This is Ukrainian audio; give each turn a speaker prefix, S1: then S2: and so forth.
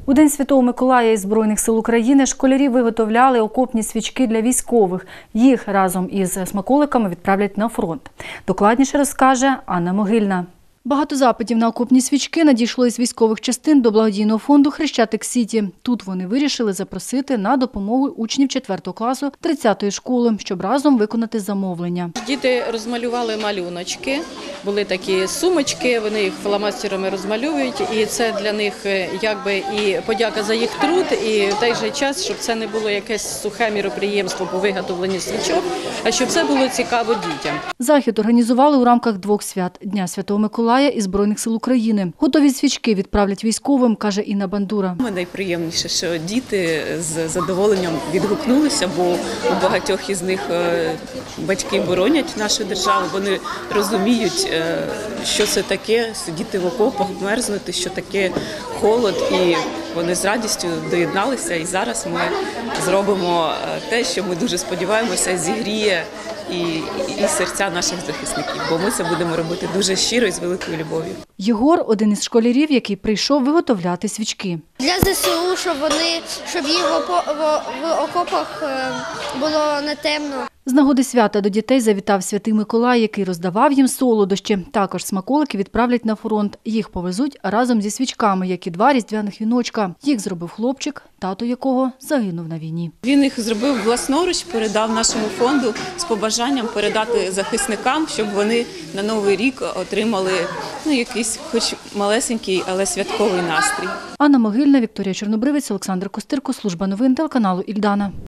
S1: У День Святого Миколая із Збройних сил України школярі виготовляли окопні свічки для військових. Їх разом із смаколиками відправлять на фронт. Докладніше розкаже Анна Могильна. Багато запитів на окопні свічки надійшло із військових частин до благодійного фонду «Хрещатик-Сіті». Тут вони вирішили запросити на допомогу учнів 4 класу 30-ї школи, щоб разом виконати замовлення.
S2: Діти розмалювали малюночки, були такі сумочки, вони їх фломастерами розмальовують, і це для них якби і подяка за їх труд, і в той же час, щоб це не було якесь сухе міроприємство по виготовленню свічок, а щоб це було цікаво дітям.
S1: Захід організували у рамках 2 свят – Дня Святого Миколая і Збройних сил України. Готові свічки відправлять військовим, каже Інна Бандура.
S3: Найприємніше, що діти з задоволенням відгукнулися, бо у багатьох із них батьки боронять нашу державу, вони розуміють, що це таке сидіти в окопах, мерзнути, що таке холод, і вони з радістю доєдналися. І зараз ми зробимо те, що ми дуже сподіваємося, зігріє і серця наших захисників, бо ми це будемо робити дуже щиро і з великою любов'ю.
S1: Єгор – один із школярів, який прийшов виготовляти свічки.
S4: Для ЗСУ, щоб їх в окопах було не темно.
S1: З нагоди свята до дітей завітав Святий Миколай, який роздавав їм солодощі. Також смаколики відправлять на фронт. Їх повезуть разом зі свічками, як і 2 різдвяних віночка. Їх зробив хлопчик, тато якого загинув на війні.
S3: Він їх зробив власноруч, передав нашому фонду з побажанням передати захисникам, щоб вони на Новий рік отримали якийсь хоч малесенький, але святковий настрій.
S1: Анна Могильна, Вікторія Чорнобривець, Олександр Костирко, служба новин телеканалу «Ільдана».